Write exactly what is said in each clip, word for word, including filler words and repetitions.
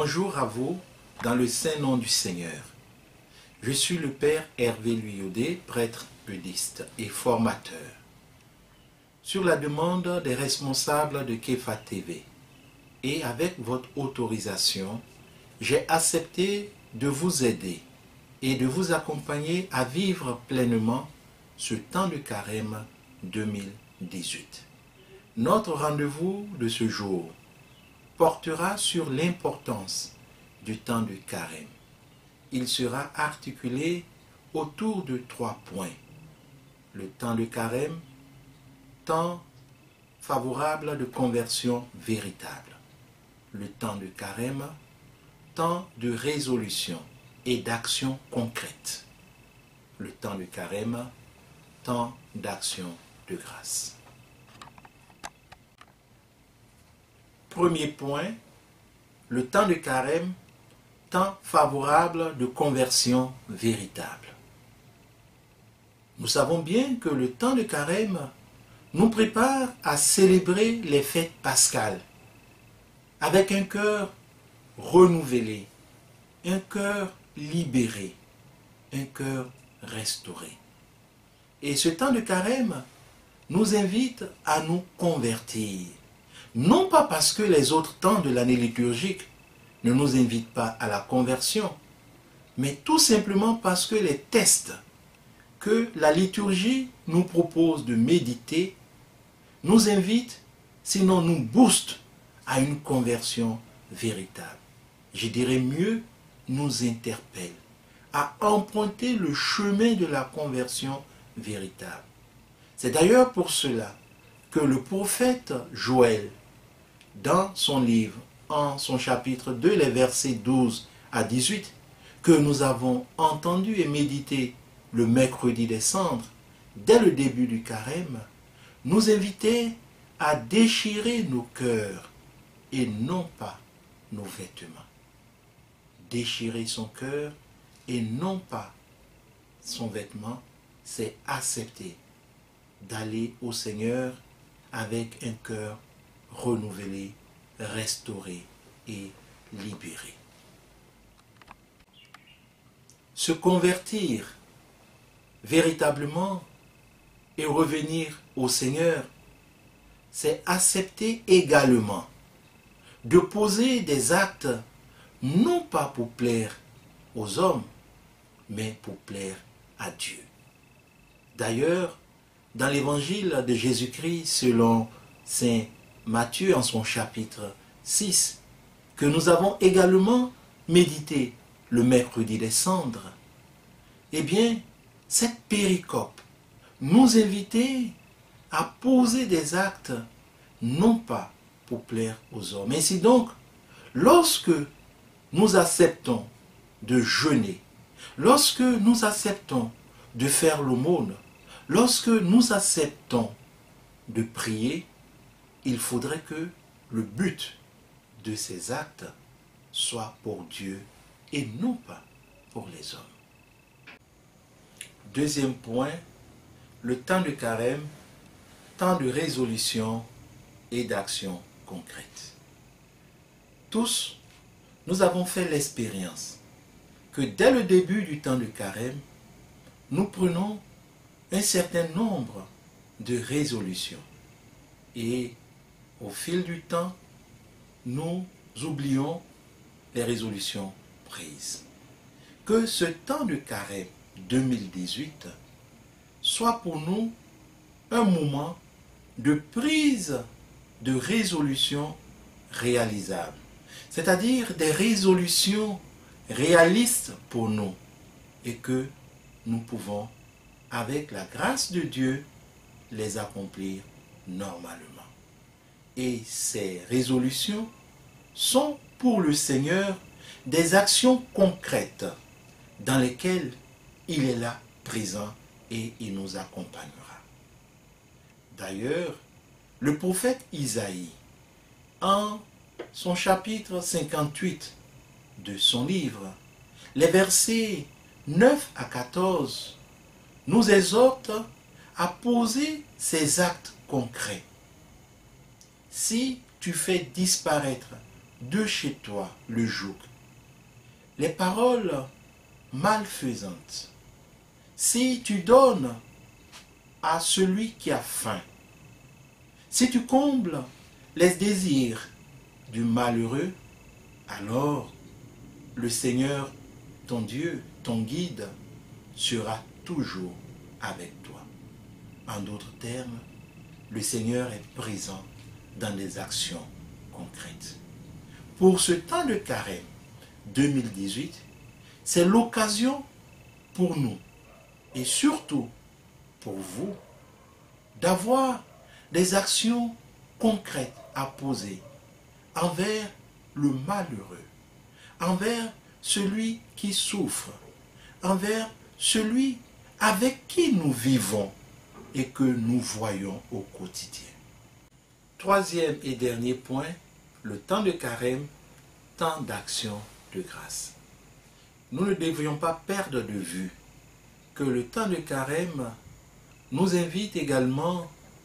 Bonjour à vous, dans le saint nom du Seigneur. Je suis le Père Hervé Luyodé, prêtre budiste et formateur. Sur la demande des responsables de Kefa T V et avec votre autorisation, j'ai accepté de vous aider et de vous accompagner à vivre pleinement ce temps de carême deux mille dix-huit. Notre rendez-vous de ce jour portera sur l'importance du temps de carême. Il sera articulé autour de trois points. Le temps de carême, temps favorable de conversion véritable. Le temps de carême, temps de résolution et d'action concrète. Le temps de carême, temps d'action de grâce. Premier point, le temps de carême, temps favorable de conversion véritable. Nous savons bien que le temps de carême nous prépare à célébrer les fêtes pascales avec un cœur renouvelé, un cœur libéré, un cœur restauré. Et ce temps de carême nous invite à nous convertir. Non pas parce que les autres temps de l'année liturgique ne nous invitent pas à la conversion, mais tout simplement parce que les textes que la liturgie nous propose de méditer nous invitent, sinon nous boostent à une conversion véritable. Je dirais mieux, nous interpellent à emprunter le chemin de la conversion véritable. C'est d'ailleurs pour cela que le prophète Joël, dans son livre, en son chapitre deux, les versets douze à dix-huit, que nous avons entendu et médité le mercredi des cendres, dès le début du carême, nous invitait à déchirer nos cœurs et non pas nos vêtements. Déchirer son cœur et non pas son vêtement, c'est accepter d'aller au Seigneur avec un cœur renouvelé, restauré et libéré. Se convertir véritablement et revenir au Seigneur, c'est accepter également de poser des actes non pas pour plaire aux hommes, mais pour plaire à Dieu. D'ailleurs, dans l'évangile de Jésus-Christ selon saint Matthieu en son chapitre six, que nous avons également médité le mercredi des cendres, eh bien, cette péricope nous invitait à poser des actes non pas pour plaire aux hommes. Ainsi donc, lorsque nous acceptons de jeûner, lorsque nous acceptons de faire l'aumône, lorsque nous acceptons de prier, il faudrait que le but de ces actes soit pour Dieu et non pas pour les hommes. Deuxième point, le temps de carême, temps de résolution et d'action concrète. Tous, nous avons fait l'expérience que dès le début du temps de carême, nous prenons un certain nombre de résolutions. Et au fil du temps, nous oublions les résolutions prises. Que ce temps de carême deux mille dix-huit soit pour nous un moment de prise de résolutions réalisables. C'est-à-dire des résolutions réalistes pour nous et que nous pouvons, avec la grâce de Dieu, les accomplir normalement. Et ces résolutions sont pour le Seigneur des actions concrètes dans lesquelles il est là présent et il nous accompagnera. D'ailleurs, le prophète Isaïe, en son chapitre cinquante-huit de son livre, les versets neuf à quatorze, nous exhorte à poser ces actes concrets. Si tu fais disparaître de chez toi le joug, les paroles malfaisantes. Si tu donnes à celui qui a faim, si tu combles les désirs du malheureux, alors le Seigneur, ton Dieu, ton guide, sera toujours avec toi. En d'autres termes, le Seigneur est présent dans des actions concrètes. Pour ce temps de carême deux mille dix-huit, c'est l'occasion pour nous, et surtout pour vous, d'avoir des actions concrètes à poser envers le malheureux, envers celui qui souffre, envers celui avec qui nous vivons et que nous voyons au quotidien. Troisième et dernier point, le temps de carême, temps d'action de grâce. Nous ne devrions pas perdre de vue que le temps de carême nous invite également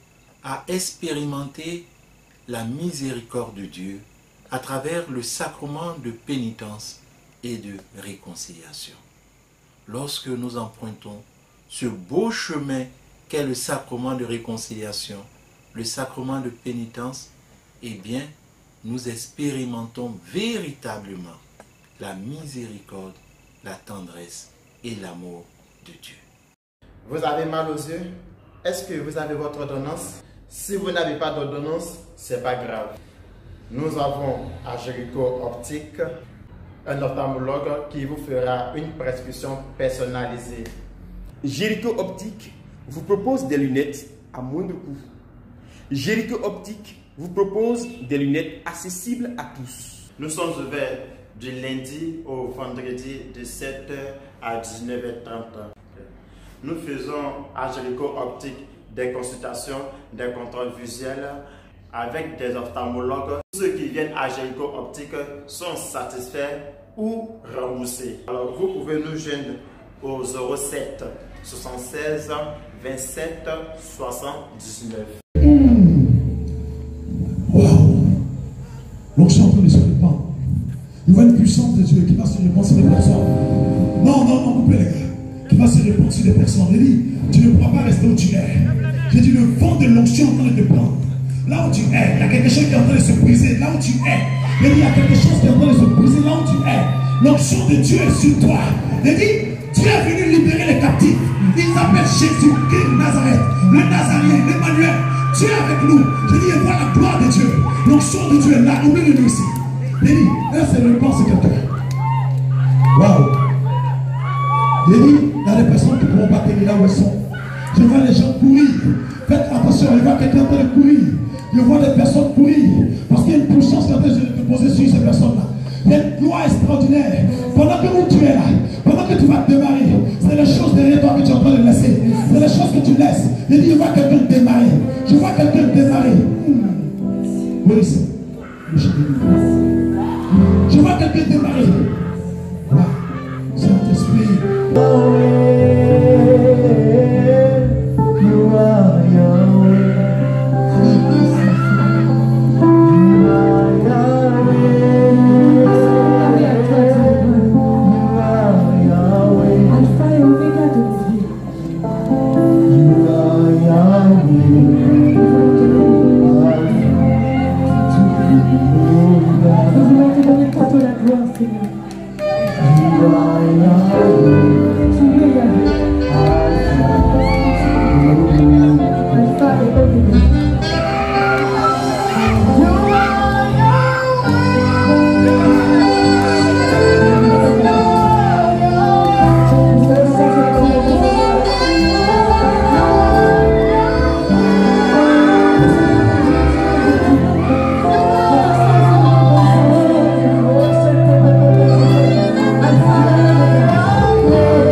à expérimenter la miséricorde de Dieu à travers le sacrement de pénitence et de réconciliation. Lorsque nous empruntons ce beau chemin qu'est le sacrement de réconciliation, le sacrement de pénitence, eh bien, nous expérimentons véritablement la miséricorde, la tendresse et l'amour de Dieu. Vous avez mal aux yeux? Est-ce que vous avez votre ordonnance? Si vous n'avez pas d'ordonnance, ce n'est pas grave. Nous avons à Jéricho Optique un ophtalmologue qui vous fera une prescription personnalisée. Jéricho Optique vous propose des lunettes à moindre coût. Jéricho Optique vous propose des lunettes accessibles à tous. Nous sommes ouverts du lundi au vendredi de sept heures à dix-neuf heures trente. Nous faisons à Jéricho Optique des consultations, des contrôles visuels avec des ophtalmologues. Ceux qui viennent à Jéricho Optique sont satisfaits ou remboursés. Alors vous pouvez nous joindre au zéro sept soixante-seize vingt-sept soixante-dix-neuf. Mmh. Waouh! L'onction de se répand. Il voit une puissance de Dieu qui va se répandre sur les personnes. Non, non, non, coupez les gars. Qui va se répandre sur les personnes. Il dit, tu ne pourras pas rester où tu es. J'ai dit, le vent de l'onction est en train de te prendre. Là où tu es, il y a quelque chose qui est en train de se briser. Là où tu es, il y a quelque chose qui est en train de se briser. Là où tu es, l'onction de Dieu est sur toi. Il dit, tu es venu libérer les captifs. Il s'appelle Jésus, qui est de Nazareth, le Nazarien, l'Emmanuel. Dieu est avec nous. Je dis, vois la gloire de Dieu. L'onction de Dieu est là, au milieu de nous ici. Il dit, là c'est le pense quelqu'un. Waouh. Il dit, il y a des personnes qui ne pourront pas tenir là où elles sont. Je vois les gens courir. Faites attention, je vois quelqu'un en train de courir. Je vois des personnes courir. Parce qu'il y a une puissance qui est en train de se poser sur ces personnes-là. Il y a une gloire extraordinaire. Pendant que vous tu es là, pendant que tu vas démarrer, c'est les choses derrière toi que tu es en train de laisser. C'est les choses que tu laisses. Il dit, je vois quelqu'un démarrer. Je vois quelqu'un démarrer. Mmh. Oui, c'est. Je vois quelqu'un démarrer. Voilà. Saint-Esprit. Oh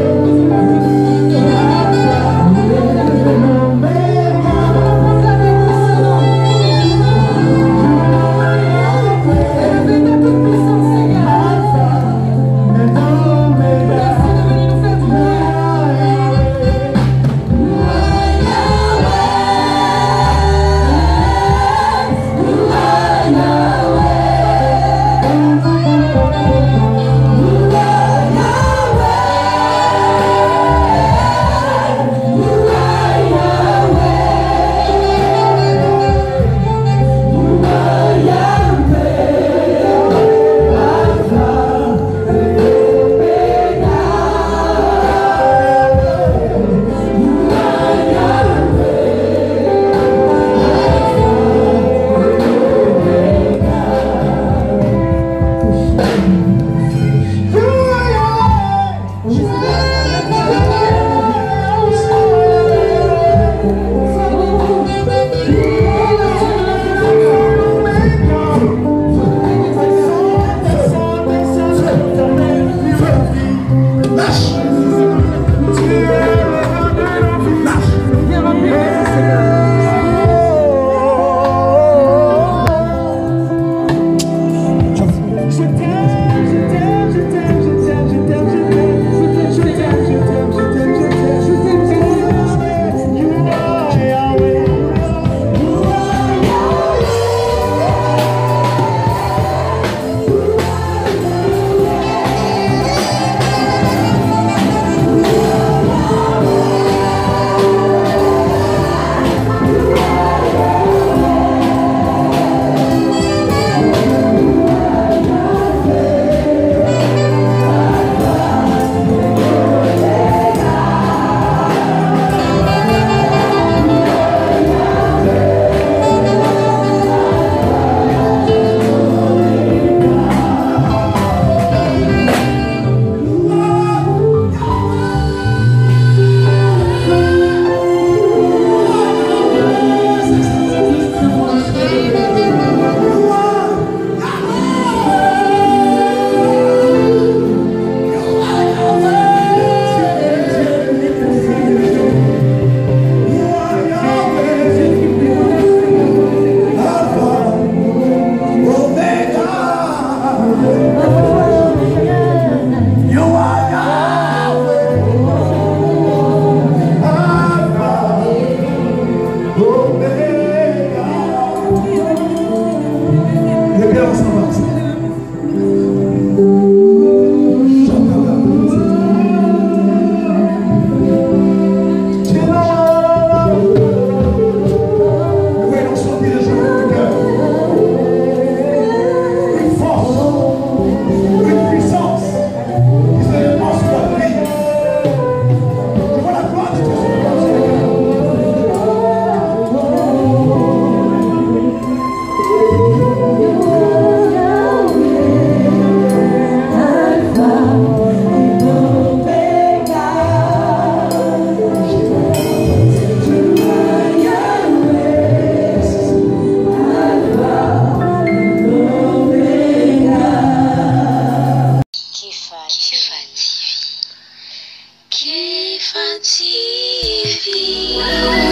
Merci.